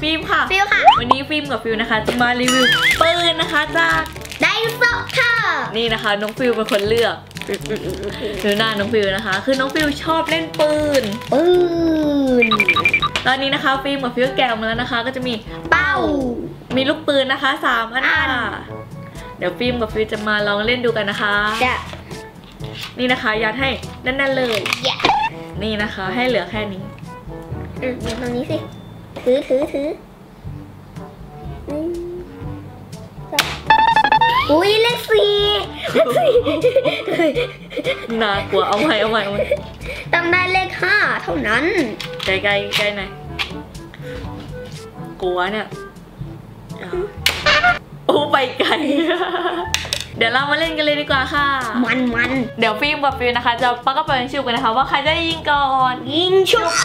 ฟิล์มค่ะวันนี้ฟิล์มกับฟิลนะคะจะมารีวิวปืนนะคะจากไดโซค่ะนี่นะคะน้องฟิลเป็นคนเลือกดูหน้าน้องฟิลนะคะคือน้องฟิลชอบเล่นปืนตอนนี้นะคะฟิล์มกับฟิลแกะออกมาแล้วนะคะก็จะมีเป้ามีลูกปืนนะคะ3 อันค่ะเดี๋ยวฟิล์มกับฟิลจะมาลองเล่นดูกันนะคะนี่นะคะยัดให้แน่นๆเลยนี่นะคะให้เหลือแค่นี้มีตรงนี้สิถืออุ้ยเลข4 น่ากลัวเอาใหม่ต้องได้เลข5เท่านั้นใกล้หน่อยกลัวเนี่ยโอ้ไปไกลเดี๋ยวเรามาเล่นกันเลยดีกว่าค่ะมันเดี๋ยวฟิล์มกับฟิลนะคะจะปักกระเป๋ายิงฉุบกันนะคะว่าใครจะยิงก่อนยิงฉุบ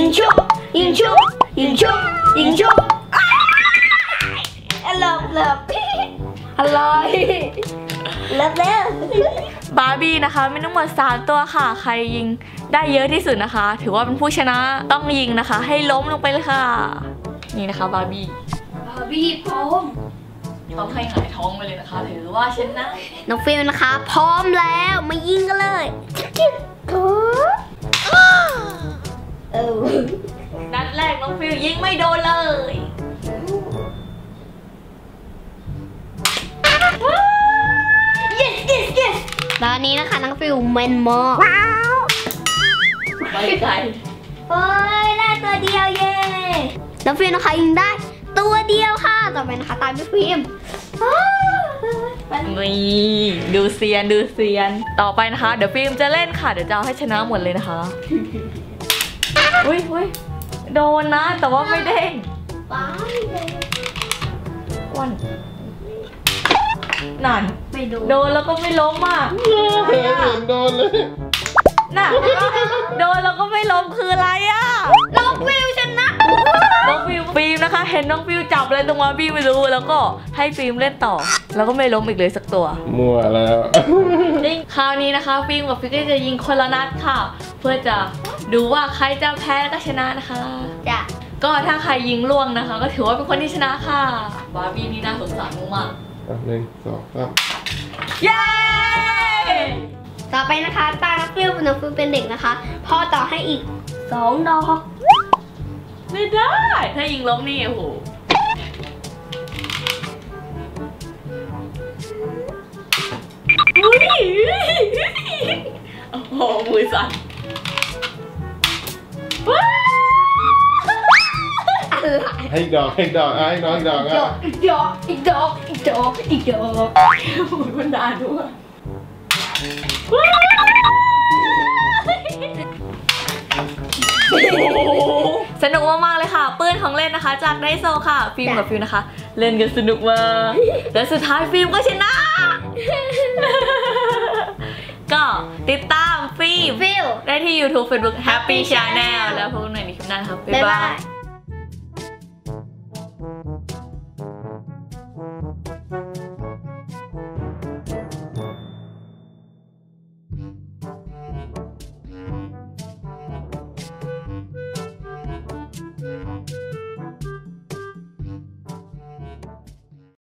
เลิฟอะไรเลิฟบาร์บี้นะคะมีทั้งหมด3 ตัวค่ะใครยิงได้เยอะที่สุดนะคะถือว่าเป็นผู้ชนะต้องยิงนะคะให้ล้มลงไปเลยค่ะนี่นะคะบาร์บี้พร้อมต้องให้หงายท้องไปเลยนะคะถือว่าชนะน้องฟิลนะคะพร้อมแล้วมายิงกันเลยนัดแรกน้องฟิลยิงไม่โดนเลย yes ตอนนี้นะคะน้องฟิลแมนมากไปไกลเฮ้ยได้ตัวเดียวเย้น้องฟิลนะคะยิงได้ตัวเดียวค่ะต่อไปนะคะตามพี่ฟิล์มนี่ดูเซียนต่อไปนะคะเดี๋ยวฟิล์มจะเล่นค่ะเดี๋ยวจะเอาให้ชนะหมดเลยนะคะอุ้ยโดนนะแต่ว่าไม่เด้งวันนั่นโดนแล้วก็ไม่ล้มอ่ะโดนเลยน่ะโดนแล้วก็ไม่ล้มคืออะไรอ่ะน้องฟิลชนะน้องฟิล์มนะคะเห็นน้องฟิลจับอะไรตรงมาพี่ไม่รู้แล้วก็ให้ฟิล์มเล่นต่อแล้วก็ไม่ล้มอีกเลยสักตัวมั่วแล้วนี่คราวนี้นะคะฟิล์มกับฟิลจะยิงคนละนัดค่ะเพื่อจะดูว่าใครจะแพ้แล้วก็ชนะนะคะจ้ะก็ถ้าใครยิงล่วงนะคะก็ถือว่าเป็นคนที่ชนะค่ะบาร์บี้นี่น่าสงสารมาก 1 2 3 เย้ต่อไปนะคะตาน้องฟิลเป็นเด็กนะคะพ่อต่อให้อีก2 ดอกไม่ได้ถ้ายิงล้มนี่โอ้โหโอ้โหมือสั่นให้ดอกให้น้องอีกดอกมันด่าด้วยสนุกมากๆเลยค่ะปืนของเล่นนะคะจากไดโซค่ะฟิล์มกับฟิลนะคะเล่นกันสนุกมากและสุดท้ายฟิล์มก็ชนะก็ติดตามฟิล์มได้ที่ YouTube Facebook Happy Channel แล้วพบกันใหม่ในคลิปหน้าครับบ๊ายบาย